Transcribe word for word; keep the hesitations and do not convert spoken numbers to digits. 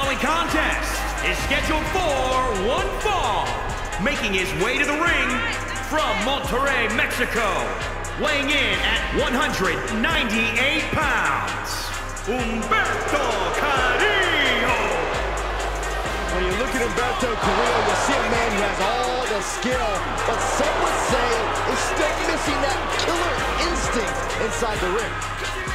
following contest is scheduled for one fall. Making his way to the ring from Monterrey, Mexico, weighing in at one hundred ninety-eight pounds, Humberto Carrillo. When you look at Humberto Carrillo, you see a man who has all the skill, but some would say is still missing that killer instinct inside the ring.